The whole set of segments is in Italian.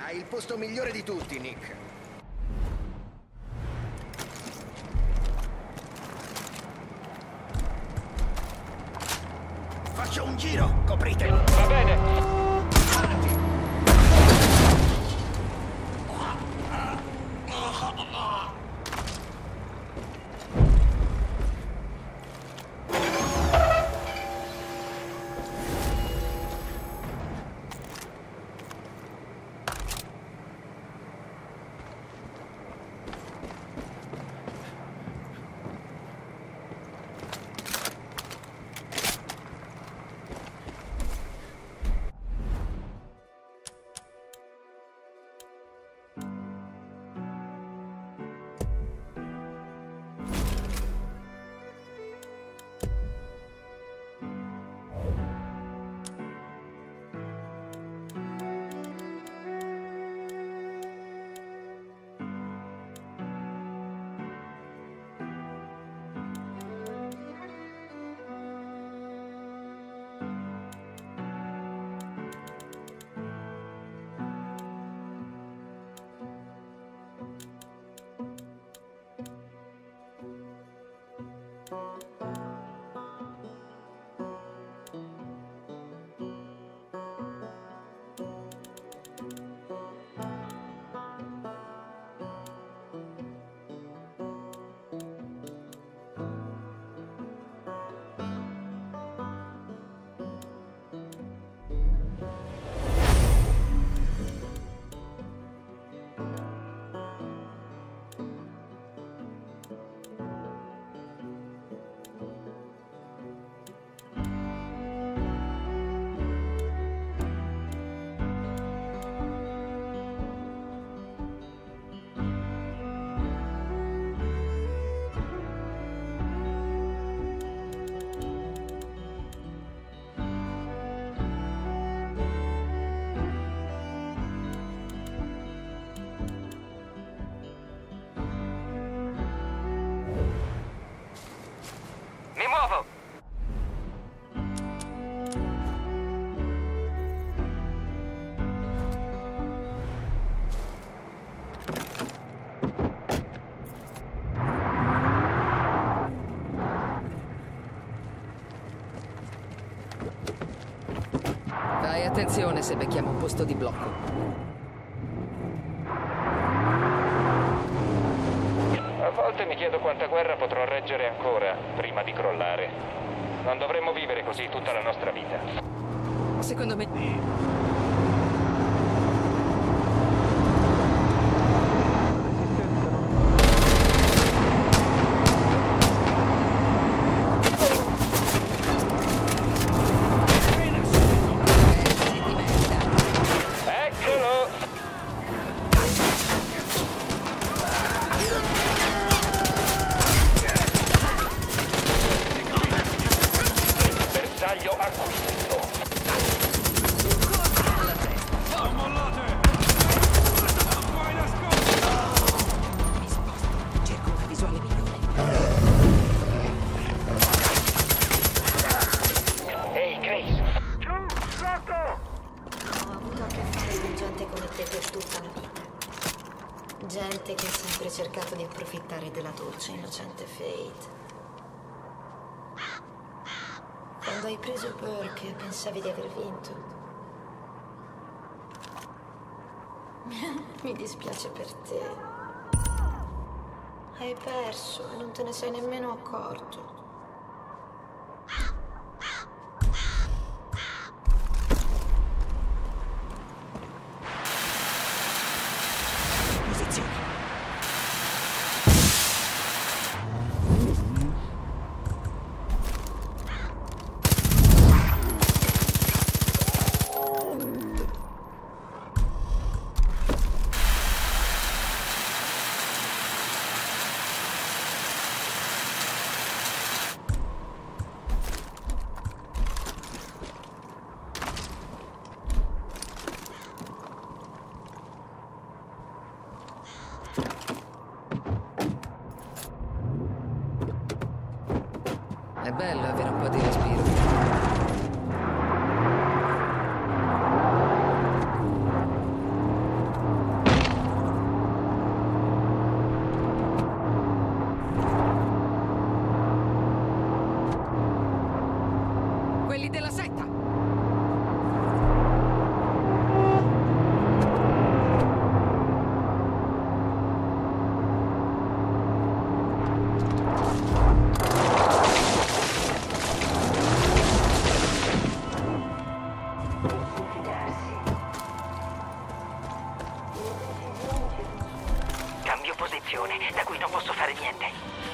Hai il posto migliore di tutti, Nick. Faccio un giro, copritemi. Va bene. Fai attenzione se becchiamo un posto di blocco. A volte mi chiedo quanta guerra potrò reggere ancora prima di crollare. Non dovremmo vivere così tutta la nostra vita. Secondo me... Eccolo! Bersaglio acquisito. Cerco una visuale migliore. Ehi, Grace! Ho avuto a che fare con gente come te per tutta la vita. Gente che ha sempre cercato di approfittare della dolce e innocente Fate. Quando hai preso Burke pensavi di aver vinto. Mi dispiace per te. Hai perso e non te ne sei nemmeno accorto. situazione da cui non posso fare niente.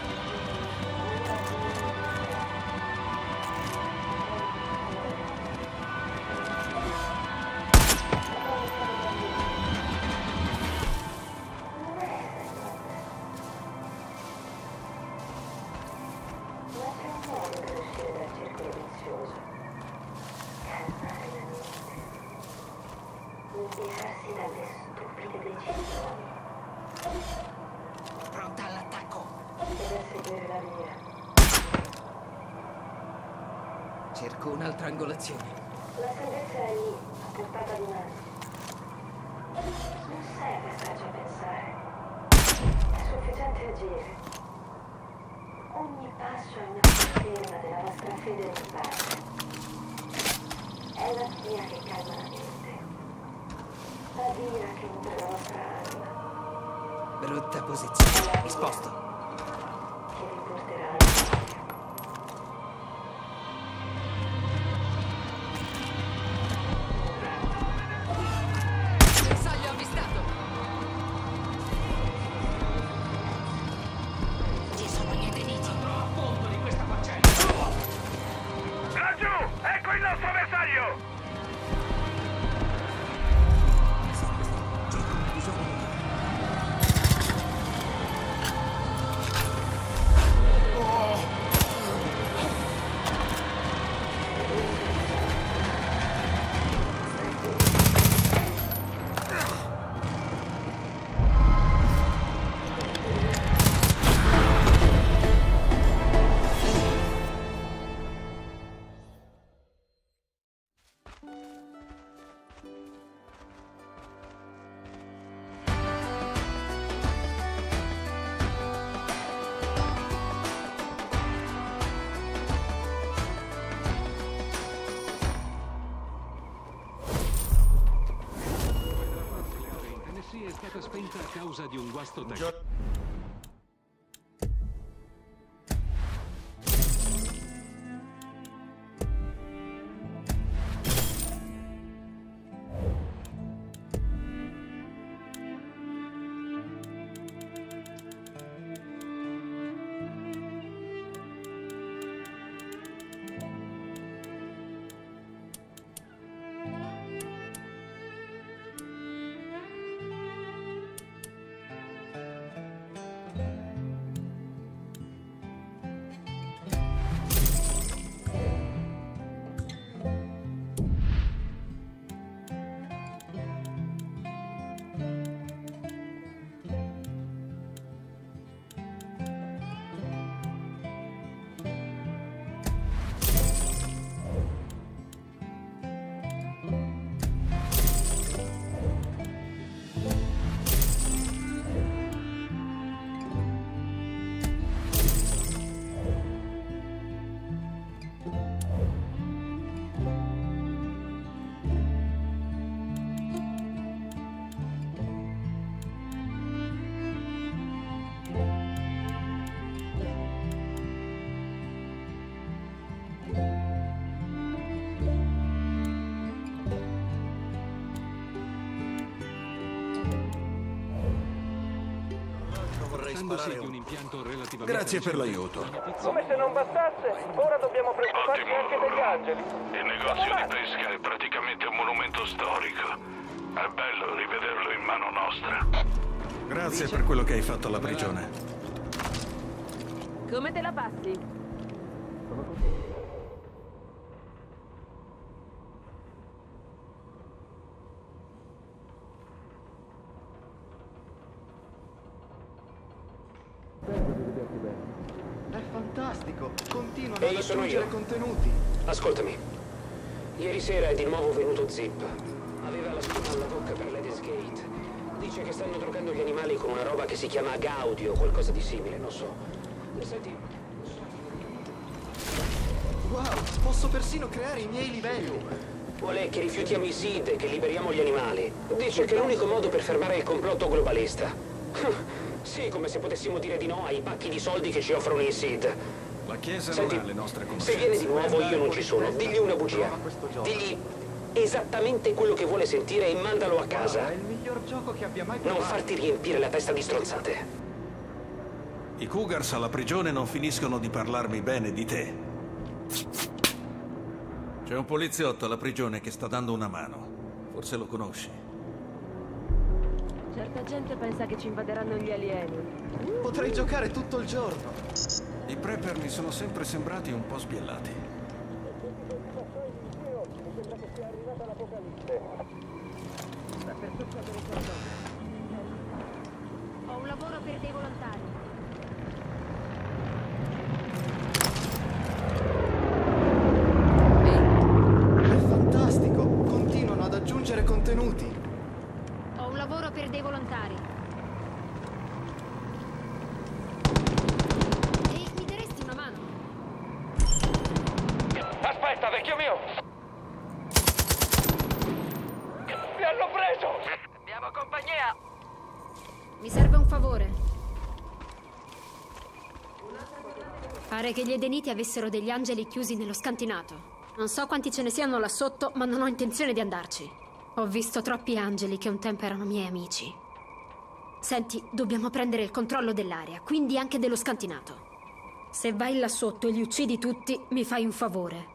Pronta all'attacco. Cerco un'altra angolazione. La salvezza è lì, a portata di mano. Non serve starci a pensare. È sufficiente agire. Ogni passo è una conferma della vostra fede nel Padre. È la spia che calma la mente. La vira che nutre la vostra anima. Brutta posizione. Mi sposto. Che vi porterà alla gloria. Bersaglio avvistato. Ci sono gli nemici. Laggiù! Ecco il nostro bersaglio! Tennessee è stata spenta a causa di un guasto tecnico. Trattandosi di un impianto relativamente Grazie per l'aiuto. Come se non bastasse, ora dobbiamo preoccuparci anche degli angeli. Il negozio di pesca è praticamente un monumento storico. È bello rivederlo in mano nostra. Grazie per quello che hai fatto alla prigione. Come te la passi? È fantastico! Continuano Ehi, ad sono aggiungere io. contenuti. Ascoltami. Ieri sera è di nuovo venuto Zip. Aveva la spina alla bocca per Ladies Gate. Dice che stanno drogando gli animali con una roba che si chiama Gaudi o qualcosa di simile, non so. Senti, Wow, posso persino creare i miei livelli. vuole che rifiutiamo i SID e che liberiamo gli animali. Dice che è l'unico modo per fermare il complotto globalista. Sì, come se potessimo dire di no ai pacchi di soldi che ci offrono i SID. La Chiesa Senti, non ha le nostre se viene di conoscenze. nuovo io non ci sono, digli una bugia. Digli esattamente quello che vuole sentire e mandalo a casa. È il miglior gioco che abbia mai Non provato. farti riempire la testa di stronzate. I Cougars alla prigione non finiscono di parlarmi bene di te. C'è un poliziotto alla prigione che sta dando una mano. Forse lo conosci. Certa gente pensa che ci invaderanno gli alieni. Potrei giocare tutto il giorno. I prepper mi sono sempre sembrati un po' sbiellati. Ho un lavoro per dei volontari. È fantastico! Continuano ad aggiungere contenuti. Ho un lavoro per dei volontari. Ehi, mi daresti una mano? Aspetta, vecchio mio! Mi hanno preso! Abbiamo compagnia! Mi serve un favore. Pare che gli Edeniti avessero degli angeli chiusi nello scantinato. Non so quanti ce ne siano là sotto, ma non ho intenzione di andarci. Ho visto troppi angeli che un tempo erano miei amici. Senti, dobbiamo prendere il controllo dell'area, quindi anche dello scantinato. Se vai là sotto e li uccidi tutti, mi fai un favore.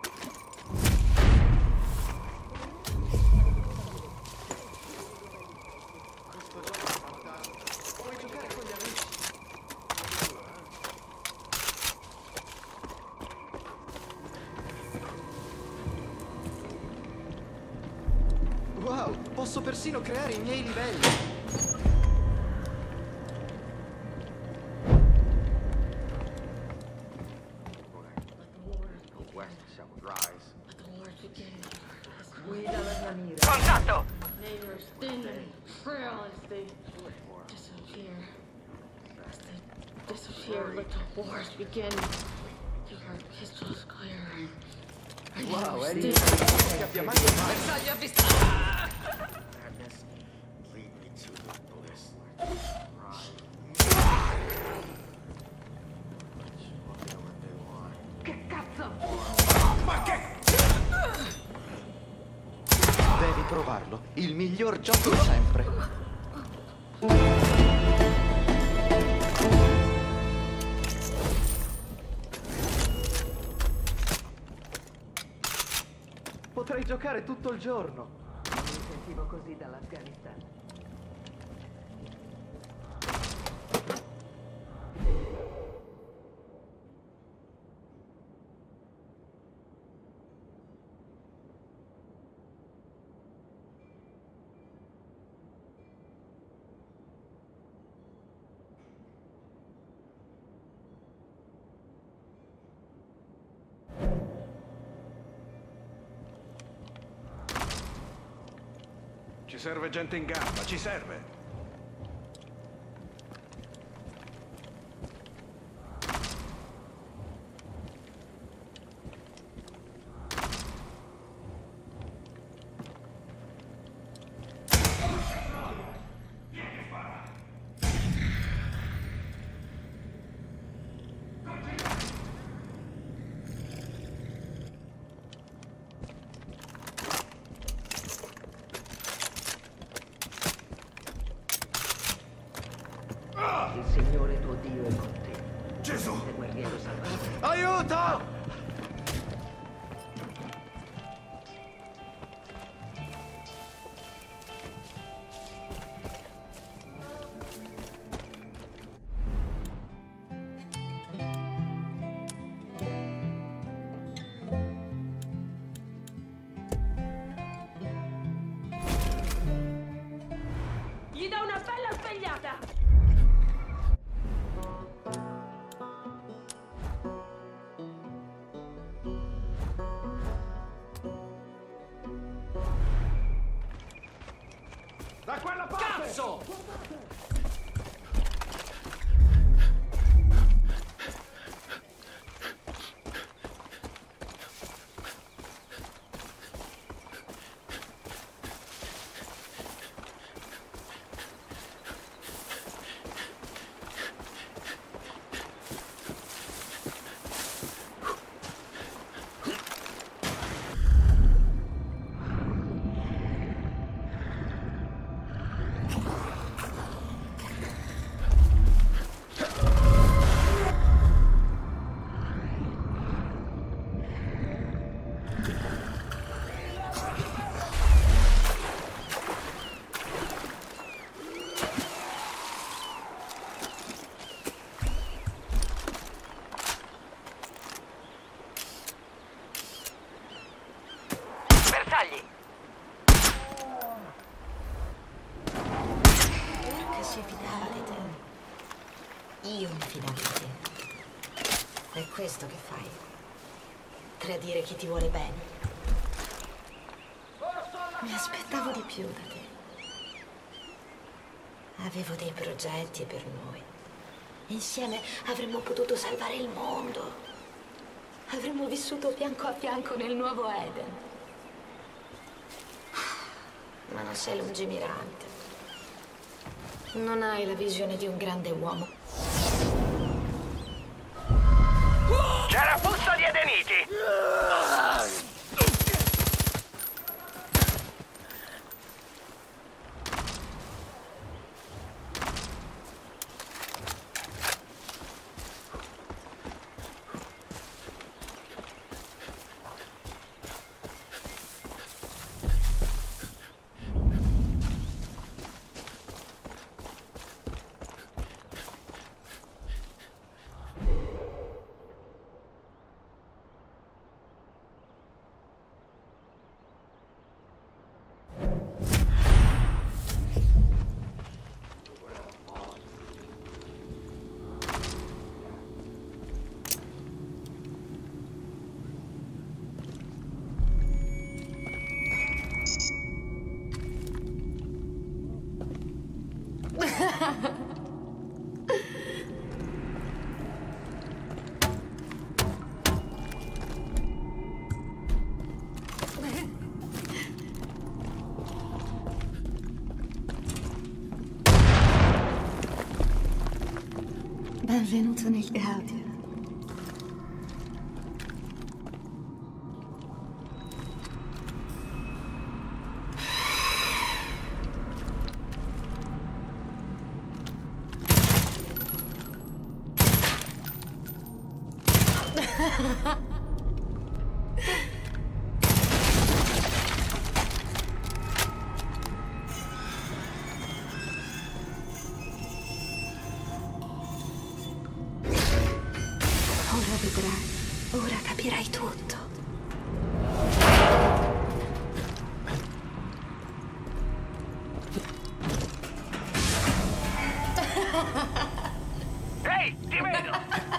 Wow, posso persino creare i miei livelli. Contatto! Neighbors thin and frail as they disappear. As they disappear, let the wars begin. Keep our pistols clear. Wow, Eddie, cappia mai. Bersaglio avvistato! Che cazzo? Ma che... Devi provarlo. Il miglior gioco sempre. Potrei giocare tutto il giorno. Non mi sentivo così dall'Afghanistan. Ci serve gente in gamba, ci serve! Il Signore tuo Dio è con te. Gesù! Guerriero salvato. Aiuto! Gli do una bella svegliata! Da quella parte! Cazzo! Io mi fidavo di te. È questo che fai. Tradire chi ti vuole bene. Mi aspettavo di più da te. Avevo dei progetti per noi. Insieme avremmo potuto salvare il mondo. Avremmo vissuto fianco a fianco nel nuovo Eden. Ma non sei lungimirante. Non hai la visione di un grande uomo. C'è la busta di Edeniti! Benvenuto nel Gaudio. Ora vedrai, ora capirai tutto. Ehi, ti vedo!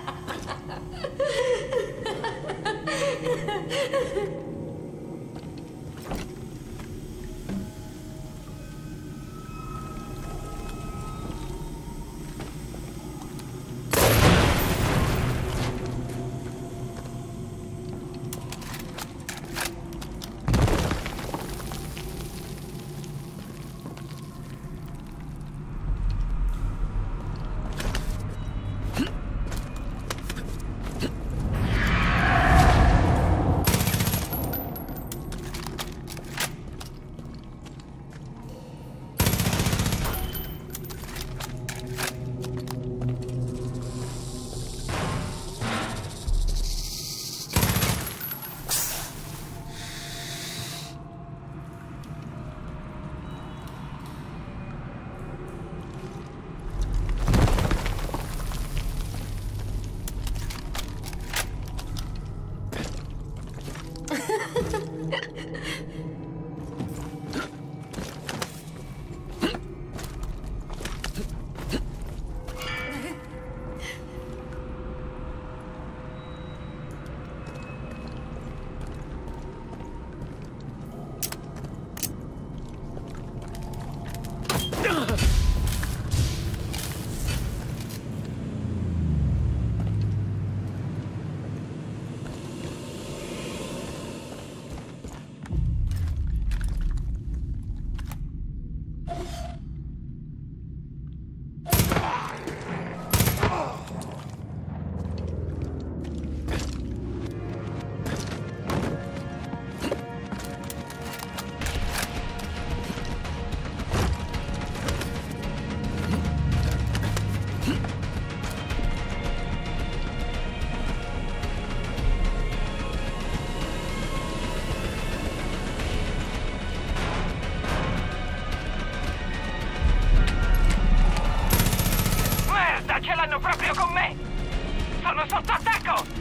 Ce l'hanno proprio con me! Sono sotto attacco!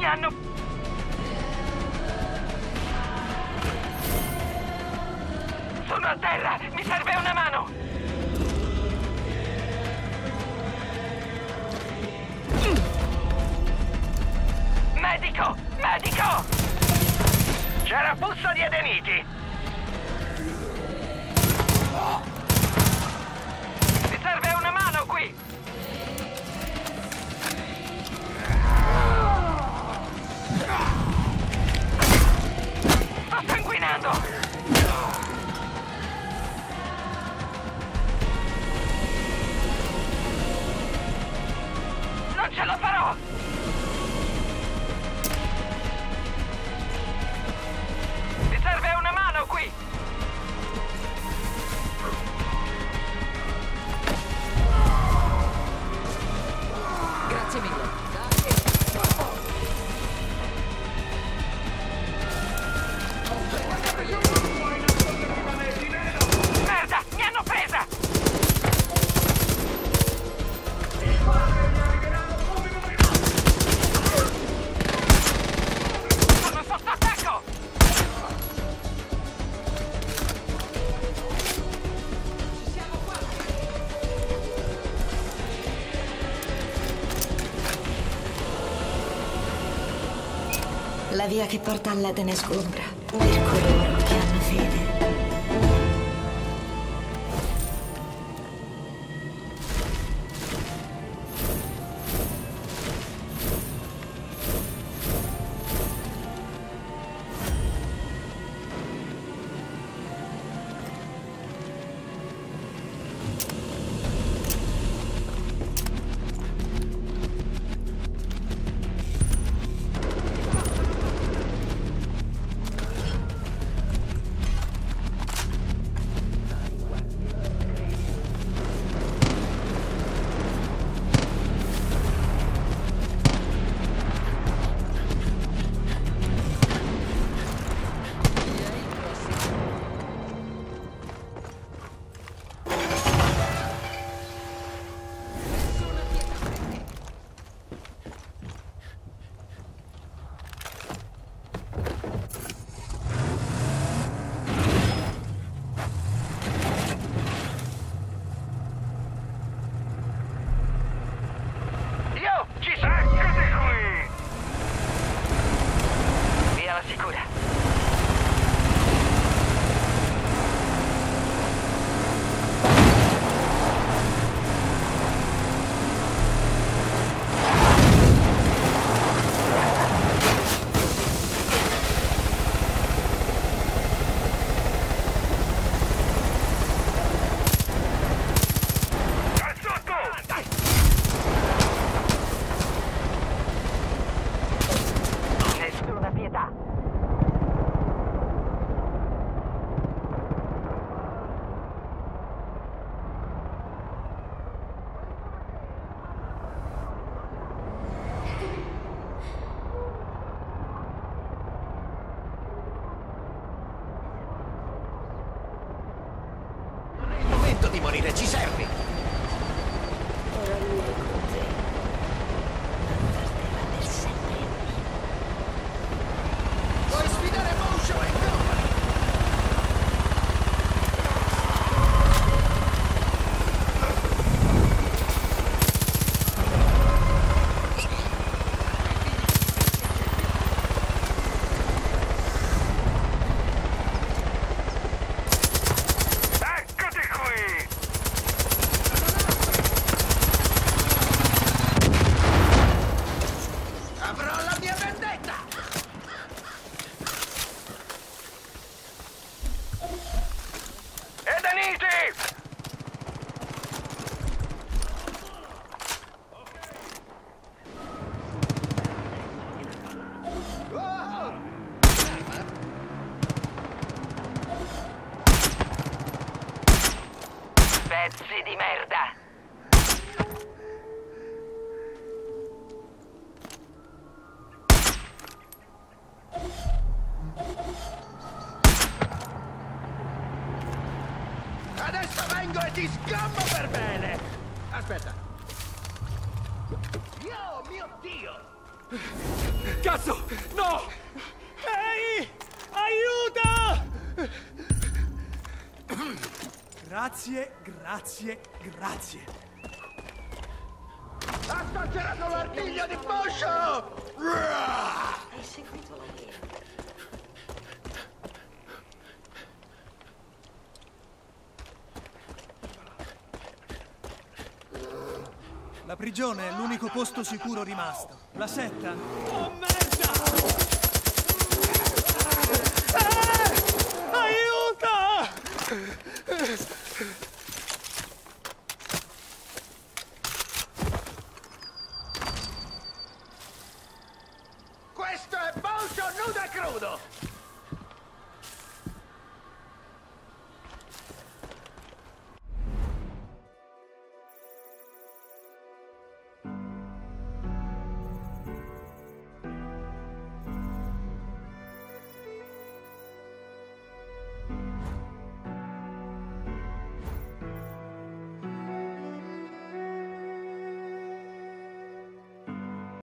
hanno... Sono a terra! Mi serve una mano! Medico! Medico! C'è la busta di Edeniti! Mi serve una mano qui! Sto sanguinando! Non ce la farò! Mi serve una mano qui! Grazie mille. Merda! Mi hanno presa! Sono sotto attacco! La via che porta all'Eden è sgombra per coloro che hanno fede. Di morire, ci servi! Ora lui è con te. Non perderà per sempre. Vuoi sfidare Mosho e Company? Pezzi di merda! Adesso vengo e ti sgammo per bene! Aspetta. Oh mio Dio! Cazzo! No! Ehi! Aiuto! Grazie, grazie, grazie. Sta girando l'artiglio di Boscio! Hai seguito la via. La prigione è l'unico posto sicuro rimasto. La setta... Oh, merda! Aiuto!